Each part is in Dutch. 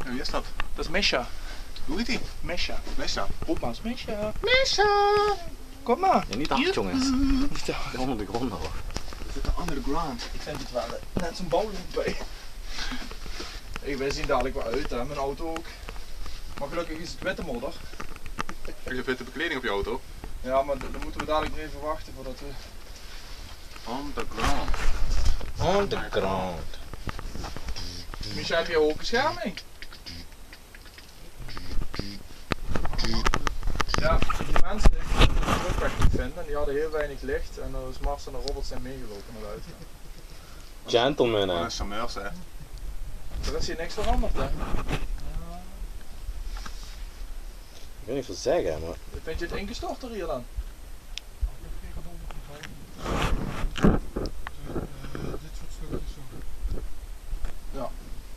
En wie is dat? Dat is Misha. Hoe heet die? Misha. Misha. Roep maar eens Misha. Misha! Kom maar. Ja, niet hard jongens. Niet te hard. Onder de grond hoor. We zitten under the ground. Ik vind het wel net zo'n bouwloop bij. Hey, wij zien dadelijk wel uit, hè, mijn auto ook. Maar gelukkig is het witte modder. Heb je witte bekleding op je auto? Ja, maar dan moeten we dadelijk nog even wachten voordat we... On the ground. On the ground. Misha, heb je ook een scherm mee? Ja, die mensen die het ook echt niet vinden, die hadden heel weinig licht en dus Mars en Robert zijn meegelopen naar buiten. Gentleman Wat hè. een charmeurs hè. Er is hier niks veranderd, hè? Ik weet niet veel zeggen, maar... Vind je het ingestort er hier dan? Dit soort stukjes zo. Ja.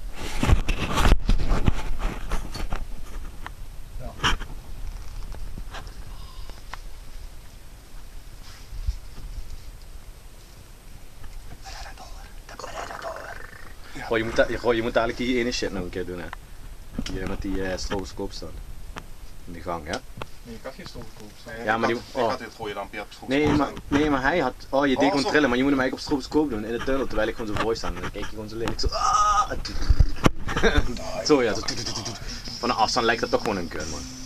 Goh, je moet eigenlijk die ene shit nog een keer doen hè. Hier met die stroboscoop staan. In de gang, ja? Nee, ik had geen stofkoop. Nee, Ja, maar ik die- had dit gooien dan Piet. Nee, maar hij had... Oh, je deed gewoon zo. trillen, maar je moet hem eigenlijk op stroboscoop doen in de tunnel terwijl ik gewoon zo voor sta. En dan kijk je gewoon zo lelijk zo... Zo ja, zo... Van een afstand lijkt dat toch gewoon een gun man.